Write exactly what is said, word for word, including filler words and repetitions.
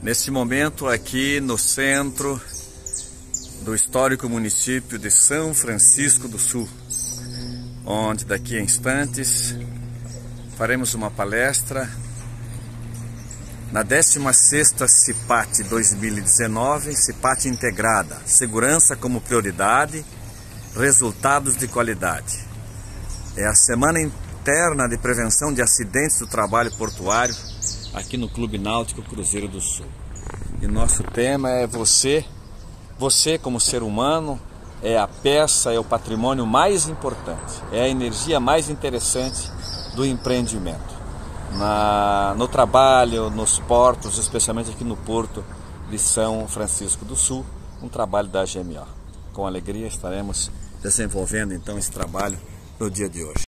Neste momento aqui no centro do histórico município de São Francisco do Sul, onde daqui a instantes faremos uma palestra na décima sexta CIPAT dois mil e dezenove, CIPAT integrada, segurança como prioridade, resultados de qualidade. É a Semana Interna de Prevenção de Acidentes do Trabalho Portuário aqui no Clube Náutico Cruzeiro do Sul. E nosso tema é você, você como ser humano, é a peça, é o patrimônio mais importante, é a energia mais interessante do empreendimento. Na, no trabalho, nos portos, especialmente aqui no Porto de São Francisco do Sul, um trabalho da A G M O. Com alegria estaremos desenvolvendo então esse trabalho no dia de hoje.